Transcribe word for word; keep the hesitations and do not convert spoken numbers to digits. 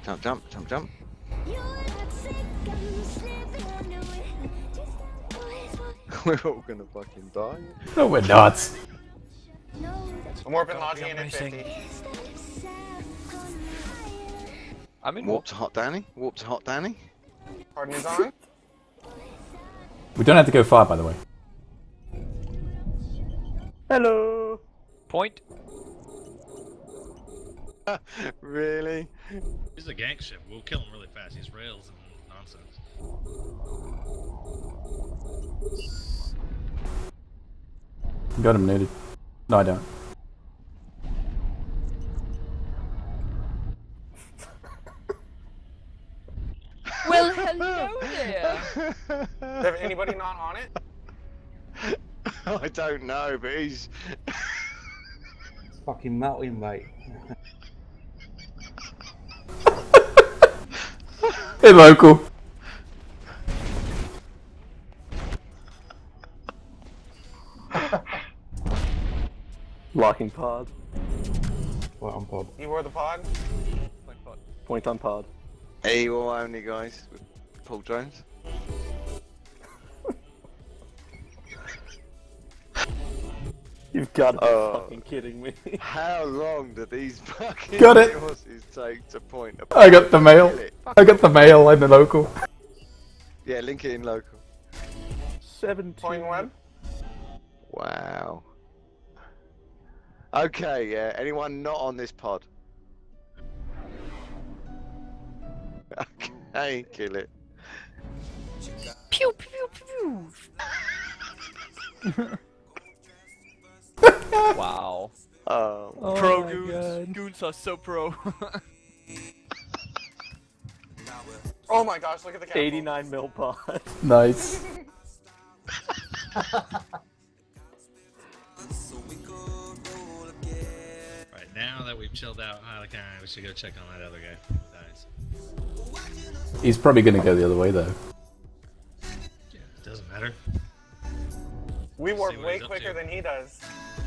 Jump, jump, jump, jump. We're all gonna fucking die. No, we're not. I'm warping launching in at fifty. I'm in Warp to Hot Danny. Warp to Hot Danny. Harden is on. We don't have to go far, by the way. Hello. Point. Really? He's a gank ship. We'll kill him really fast. He's rails and nonsense. Got him neutered. No, I don't. Well, hello there. Have anybody not on it? I don't know, but he's. It's fucking melting, mate. Hey, local. Locking pod. What on pod? You wore the pod? Point on pod. A O only, guys. With Paul Jones. You've got to be Oh. fucking kidding me. How long do these fucking Got it. horses take to point a I got the mail. Kill it. I got the mail and the local. Yeah, link it in local. Seventeen. Point web? Wow. Okay, yeah. Anyone not on this pod? Okay, kill it. Pew pew pew. Wow. Oh. Oh Pro my goons. God. Goons are so pro. Oh my gosh, look at the catapult. eighty-nine mil pod. Nice. Right, now that we've chilled out Halakai, we should go check on that other guy. Dies. He's probably gonna go the other way though. Yeah, doesn't matter. We warp See what way he's up quicker to. than he does.